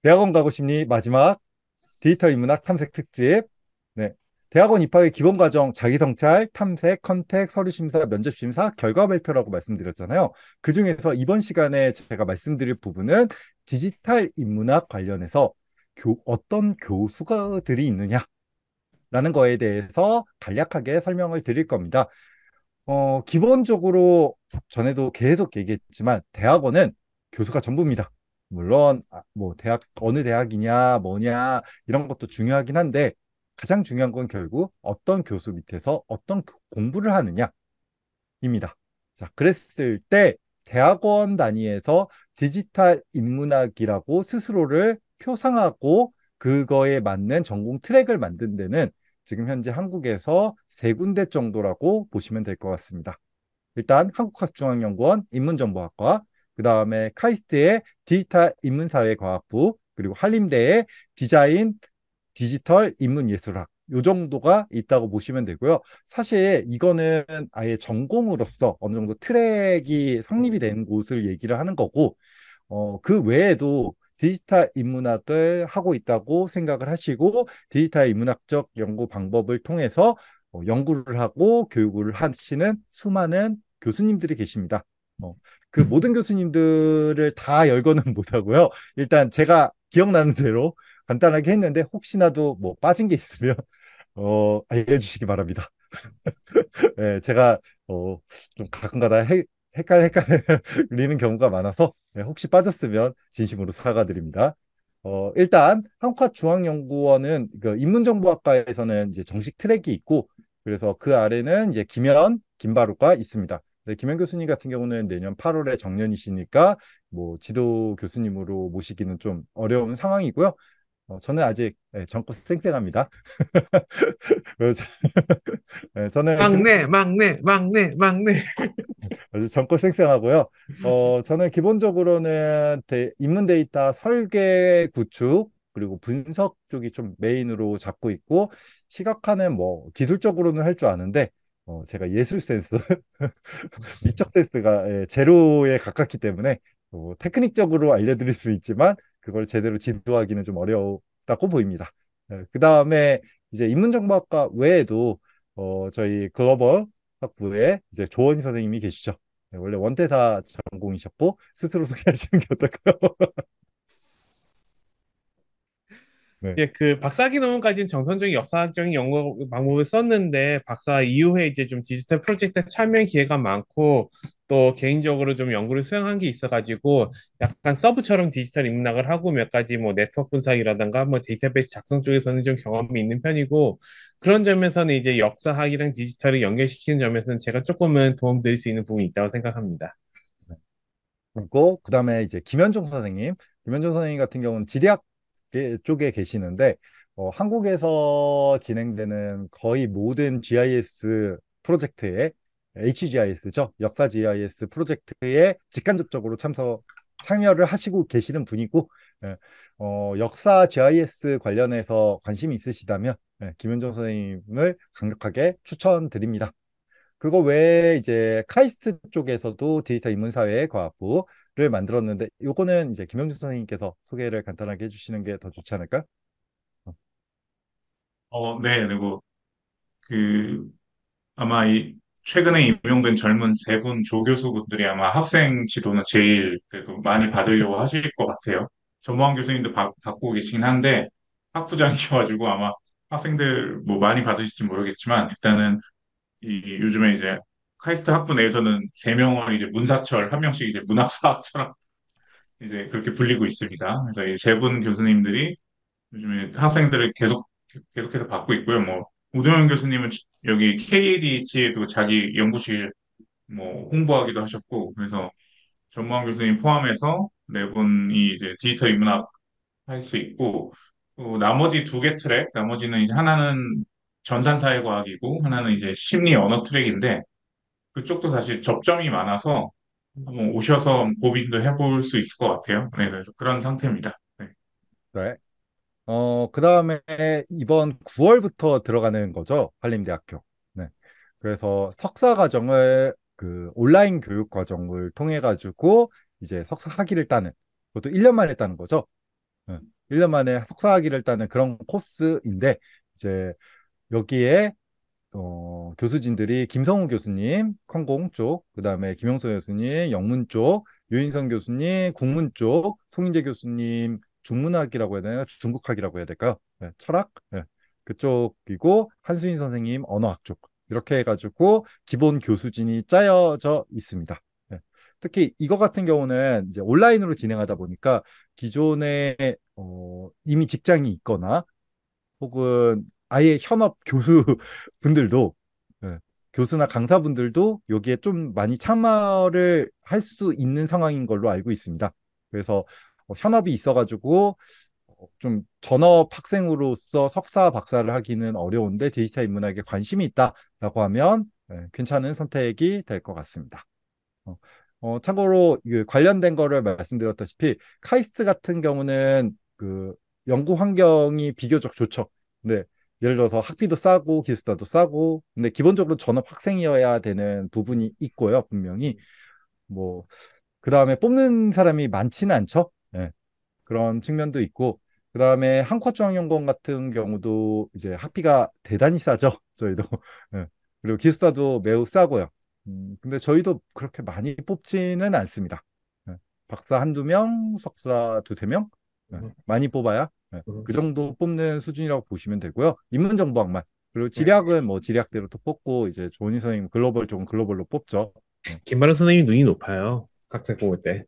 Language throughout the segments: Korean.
대학원 가고 싶니? 마지막 디지털 인문학 탐색 특집. 네. 대학원 입학의 기본 과정, 자기성찰, 탐색, 컨택, 서류 심사, 면접 심사, 결과 발표라고 말씀드렸잖아요. 그중에서 이번 시간에 제가 말씀드릴 부분은 디지털 인문학 관련해서 어떤 교수들이 있느냐라는 거에 대해서 간략하게 설명을 드릴 겁니다. 기본적으로 전에도 계속 얘기했지만 대학원은 교수가 전부입니다. 물론 뭐 대학 어느 대학이냐 뭐냐 이런 것도 중요하긴 한데 가장 중요한 건 결국 어떤 교수 밑에서 어떤 공부를 하느냐입니다. 자, 그랬을 때 대학원 단위에서 디지털 인문학이라고 스스로를 표상하고 그거에 맞는 전공 트랙을 만든 데는 지금 현재 한국에서 세 군데 정도라고 보시면 될 것 같습니다. 일단 한국학중앙연구원 인문정보학과, 그 다음에 카이스트의 디지털 인문사회과학부, 그리고 한림대의 디자인 디지털 인문예술학 요 정도가 있다고 보시면 되고요. 사실 이거는 아예 전공으로서 어느 정도 트랙이 성립이 된 곳을 얘기를 하는 거고, 그 외에도 디지털 인문학을 하고 있다고 생각을 하시고 디지털 인문학적 연구 방법을 통해서 연구를 하고 교육을 하시는 수많은 교수님들이 계십니다. 어, 그 모든 교수님들을 다 열거는 못하고요. 일단 제가 기억나는 대로 간단하게 했는데 혹시나도 뭐 빠진 게 있으면 알려주시기 바랍니다. 네, 제가 좀 가끔가다 헷갈리는 경우가 많아서 혹시 빠졌으면 진심으로 사과드립니다. 일단 한국화중앙연구원은 그 인문정보학과에서는 이제 정식 트랙이 있고 그래서 그 아래는 이제 김현, 김바로가 있습니다. 네, 김현 교수님 같은 경우는 내년 8월에 정년이시니까 뭐 지도 교수님으로 모시기는 좀 어려운 상황이고요. 저는 아직 젊고 쌩쌩합니다. 그래서 저는 막내, 막내, 막내, 막내. 아주 젊고 쌩쌩하고요. 저는 기본적으로는 인문 데이터 설계 구축 그리고 분석 쪽이 좀 메인으로 잡고 있고 시각화는 뭐 기술적으로는 할 줄 아는데 제가 예술 센스, 미적 센스가 제로에 가깝기 때문에 테크닉적으로 알려드릴 수 있지만 그걸 제대로 지도하기는 좀 어렵다고 보입니다. 그 다음에 이제 인문정보학과 외에도 저희 글로벌 학부에 이제 조원희 선생님이 계시죠. 원래 원태사 전공이셨고 스스로 소개하시는 게 어떨까요? 네. 예, 그 박사학위 논문까지는 정선적인 역사적인 연구 방법을 썼는데 박사 이후에 이제 좀 디지털 프로젝트에 참여 기회가 많고 또 개인적으로 좀 연구를 수행한 게 있어가지고 약간 서브처럼 디지털 인문학을 하고 몇 가지 뭐 네트워크 분석이라든가 뭐 데이터베이스 작성 쪽에서는 좀 경험이 있는 편이고 그런 점에서는 이제 역사학이랑 디지털을 연결시키는 점에서는 제가 조금은 도움 드릴 수 있는 부분이 있다고 생각합니다. 그리고 그다음에 이제 김현종 선생님, 김현종 선생님 같은 경우는 지리학 쪽에 계시는데 한국에서 진행되는 거의 모든 GIS 프로젝트에 HGIS죠. 역사 GIS 프로젝트에 직간접적으로 참여를 하시고 계시는 분이고 역사 GIS 관련해서 관심이 있으시다면 김현종 선생님을 강력하게 추천드립니다. 그거 외에 이제 카이스트 쪽에서도 디지털 인문사회 과학부를 만들었는데 요거는 이제 김영준 선생님께서 소개를 간단하게 해주시는 게 더 좋지 않을까? 어, 네, 그리고 그 아마 이 최근에 임용된 젊은 세 분 조교수분들이 아마 학생 지도는 제일 그래도 많이 받으려고 하실 것 같아요. 전무환 교수님도 받고 계시긴 한데 학부장이셔가지고 아마 학생들 뭐 많이 받으실지 모르겠지만 일단은 이 요즘에 이제 카이스트 학부 내에서는 세 명을 이제 문사철 한 명씩 이제 문학사학처럼 이제 그렇게 불리고 있습니다. 그래서 이 세 분 교수님들이 요즘에 학생들을 계속해서 받고 있고요. 뭐, 우동현 교수님은 여기 KADH에도 자기 연구실 뭐 홍보하기도 하셨고, 그래서 전무환 교수님 포함해서 네 분이 이제 디지털 인문학 할 수 있고, 또 나머지 두 개 트랙, 나머지는 이제 하나는 전산사회과학이고, 하나는 이제 심리 언어 트랙인데, 그쪽도 사실 접점이 많아서 한번 오셔서 고민도 해볼 수 있을 것 같아요. 네, 그래서 그런 상태입니다. 네. 네. 그다음에 이번 9월부터 들어가는 거죠. 한림대학교. 네. 그래서 석사 과정을 그 온라인 교육 과정을 통해 가지고 이제 석사 학위를 따는 그것도 1년 만에 따는 거죠. 네. 1년 만에 석사학위를 따는 그런 코스인데 이제 여기에 교수진들이 김성우 교수님, 컴공 쪽, 그 다음에 김영소 교수님, 영문 쪽, 유인성 교수님, 국문 쪽, 송인재 교수님, 중문학이라고 해야 되나? 중국학이라고 해야 될까요? 네, 철학? 네, 그쪽이고, 한수인 선생님, 언어학 쪽. 이렇게 해가지고, 기본 교수진이 짜여져 있습니다. 네. 특히 이거 같은 경우는 이제 온라인으로 진행하다 보니까 기존에 이미 직장이 있거나 혹은 아예 현업 교수분들도 예, 교수나 강사분들도 여기에 좀 많이 참여를 할 수 있는 상황인 걸로 알고 있습니다. 그래서 현업이 있어가지고 좀 전업 학생으로서 석사 박사를 하기는 어려운데 디지털 인문학에 관심이 있다라고 하면 괜찮은 선택이 될 것 같습니다. 어, 참고로 관련된 거를 말씀드렸다시피 카이스트 같은 경우는 그 연구 환경이 비교적 좋죠. 근데 예를 들어서 학비도 싸고 기숙사도 싸고 근데 기본적으로 전업 학생이어야 되는 부분이 있고요. 분명히 뭐 그다음에 뽑는 사람이 많지는 않죠. 예. 그런 측면도 있고 그다음에 한국어중앙연구원 같은 경우도 이제 학비가 대단히 싸죠. 저희도 예. 그리고 기숙사도 매우 싸고요. 근데 저희도 그렇게 많이 뽑지는 않습니다. 예. 박사 한두 명, 석사 두세 명 많이 뽑아야 그 정도 뽑는 수준이라고 보시면 되고요. 인문정보학만 그리고 지리학은 뭐 지리학대로 또 뽑고 이제 조은희 선생님 글로벌 쪽은 글로벌로 뽑죠. 예. 김바른 선생님이 눈이 높아요. 학생 뽑을 때.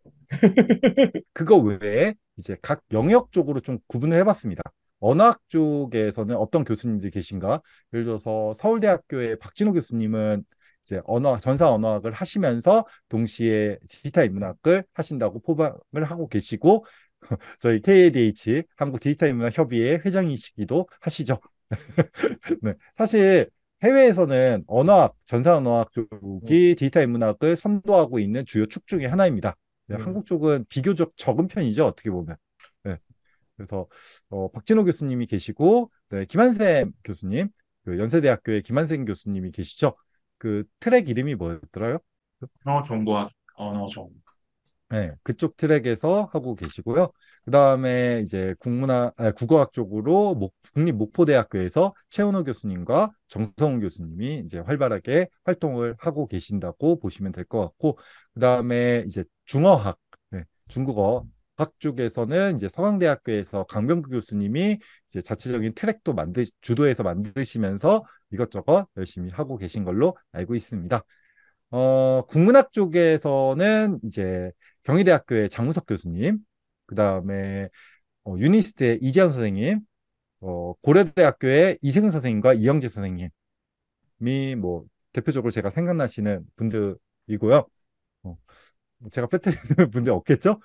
그거 외에 이제 각 영역 쪽으로 좀 구분을 해봤습니다. 언어학 쪽에서는 어떤 교수님들이 계신가? 예를 들어서 서울대학교의 박진호 교수님은 이제 전사 언어학을 하시면서 동시에 디지털 인문학을 하신다고 포함을 하고 계시고 저희 KADH 한국 디지털 인문학 협의회 회장이시기도 하시죠. 네, 사실 해외에서는 언어학, 전사 언어학 음, 쪽이 디지털 인문학을 선도하고 있는 주요 축 중에 하나입니다. 네, 음, 한국 쪽은 비교적 적은 편이죠, 어떻게 보면. 네, 그래서 박진호 교수님이 계시고, 네, 김한샘 교수님, 그 연세대학교의 김한샘 교수님이 계시죠. 그 트랙 이름이 뭐였더라요? 언어 정보. 네, 그쪽 트랙에서 하고 계시고요. 그 다음에 이제 국어학 쪽으로 국립목포대학교에서 최은호 교수님과 정성훈 교수님이 이제 활발하게 활동을 하고 계신다고 보시면 될 것 같고, 그 다음에 이제 중어학, 네, 중국어 학 쪽에서는 이제 서강대학교에서 강병규 교수님이 이제 자체적인 트랙도 주도해서 만드시면서 이것저것 열심히 하고 계신 걸로 알고 있습니다. 국문학 쪽에서는 이제 경희대학교의 장무석 교수님, 그 다음에 유니스트의 이재현 선생님, 고려대학교의 이승은 선생님과 이영재 선생님이 뭐 대표적으로 제가 생각나시는 분들이고요. 어, 제가 빼뜨리는 분들 없겠죠?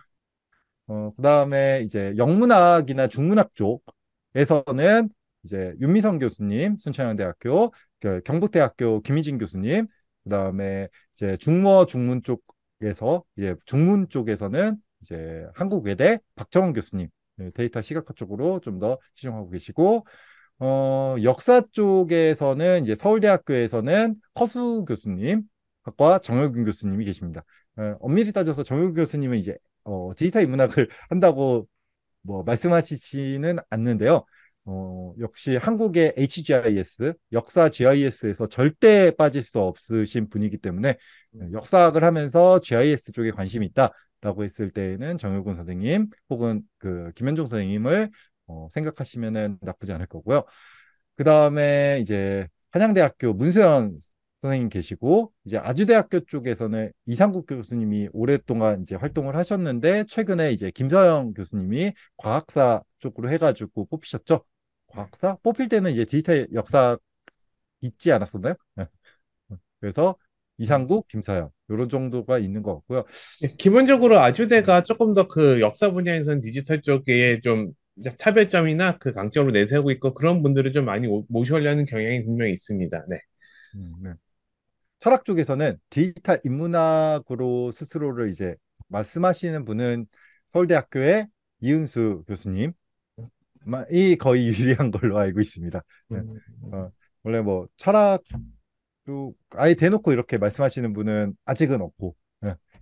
그다음에 이제 영문학이나 중문학 쪽에서는 이제 윤미성 교수님, 순천향대학교, 경북대학교 김희진 교수님, 그다음에 이제 중문어 중문 쪽에서 이제 중문 쪽에서는 이제 한국외대 박정원 교수님, 네, 데이터 시각화 쪽으로 좀 더 치중하고 계시고, 역사 쪽에서는 이제 서울대학교에서는 허수 교수님, 학과 정혁균 교수님이 계십니다. 엄밀히 따져서 정혁균 교수님은 이제 디지털 인문학을 한다고 뭐 말씀하시지는 않는데요. 역시 한국의 HGIS, 역사 GIS에서 절대 빠질 수 없으신 분이기 때문에 역사학을 하면서 GIS 쪽에 관심이 있다라고 했을 때에는 정효근 선생님 혹은 그 김현종 선생님을 생각하시면 나쁘지 않을 거고요. 그 다음에 이제 한양대학교 문세현 선생님 계시고 이제 아주대학교 쪽에서는 이상국 교수님이 오랫동안 이제 활동을 하셨는데 최근에 이제 김서영 교수님이 과학사 쪽으로 해가지고 뽑히셨죠. 과학사 뽑힐 때는 이제 디지털 역사 있지 않았었나요? 네. 그래서 이상국, 김서영 이런 정도가 있는 것 같고요. 기본적으로 아주대가 조금 더 그 역사 분야에서는 디지털 쪽에 좀 차별점이나 그 강점을 내세우고 있고 그런 분들을 좀 많이 모셔오려는 경향이 분명히 있습니다. 네. 네. 철학 쪽에서는 디지털 인문학으로 스스로를 이제 말씀하시는 분은 서울대학교의 이은수 교수님 이 거의 유리한 걸로 알고 있습니다. 네. 음, 원래 뭐 철학도 아예 대놓고 이렇게 말씀하시는 분은 아직은 없고 네.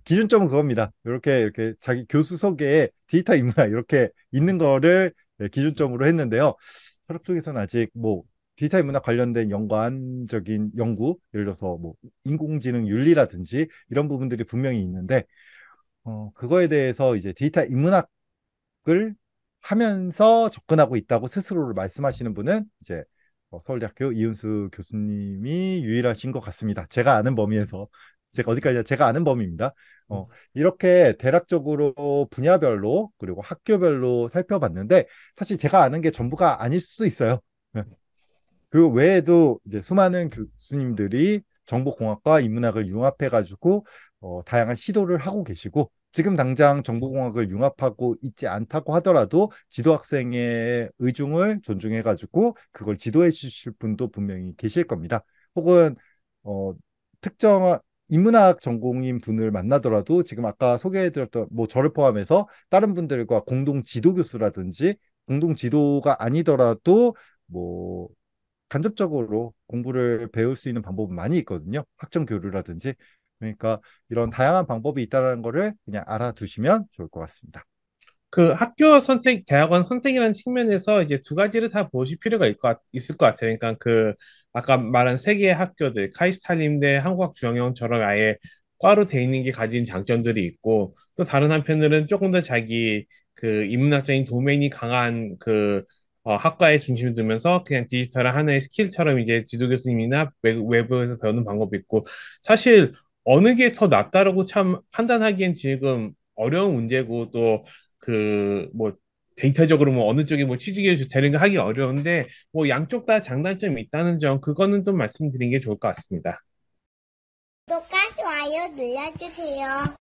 기준점은 그겁니다. 이렇게 자기 교수석에 디지털 인문학 이렇게 있는 거를 기준점으로 했는데요. 철학 쪽에서는 아직 뭐 디지털 인문학 관련된 연관적인 연구, 예를 들어서 뭐 인공지능 윤리라든지 이런 부분들이 분명히 있는데 그거에 대해서 이제 디지털 인문학을 하면서 접근하고 있다고 스스로를 말씀하시는 분은 이제 서울대학교 이은수 교수님이 유일하신 것 같습니다. 제가 아는 범위에서 제가 어디까지 제가 아는 범위입니다. 이렇게 대략적으로 분야별로 그리고 학교별로 살펴봤는데 사실 제가 아는 게 전부가 아닐 수도 있어요. 네. 그 외에도 이제 수많은 교수님들이 정보공학과 인문학을 융합해가지고 다양한 시도를 하고 계시고 지금 당장 정보공학을 융합하고 있지 않다고 하더라도 지도 학생의 의중을 존중해가지고 그걸 지도해 주실 분도 분명히 계실 겁니다. 혹은 어, 특정 인문학 전공인 분을 만나더라도 지금 아까 소개해드렸던 뭐 저를 포함해서 다른 분들과 공동 지도 교수라든지 공동 지도가 아니더라도 뭐 간접적으로 공부를 배울 수 있는 방법은 많이 있거든요. 학점 교류라든지. 그러니까 이런 다양한 방법이 있다는 거를 그냥 알아두시면 좋을 것 같습니다. 그 학교 선택, 대학원 선택이라는 측면에서 이제 두 가지를 다 보실 필요가 있을 것 같아요. 그러니까 그 아까 말한 세 개의 학교들, 카이스타님대 한국학중앙연처럼 아예 과로 돼 있는 게 가진 장점들이 있고 또 다른 한편으로는 조금 더 자기 그 인문학적인 도메인이 강한 그 학과에 중심을 두면서 그냥 디지털한 하나의 스킬처럼 이제 지도 교수님이나 외부에서 배우는 방법이 있고 사실 어느 게 더 낫다라고 참 판단하기엔 지금 어려운 문제고 또 그 뭐 데이터적으로 뭐 어느 쪽이 뭐 취직이 되는 거 하기 어려운데 뭐 양쪽 다 장단점이 있다는 점 그거는 좀 말씀드린 게 좋을 것 같습니다. 구독과 좋아요 눌러주세요.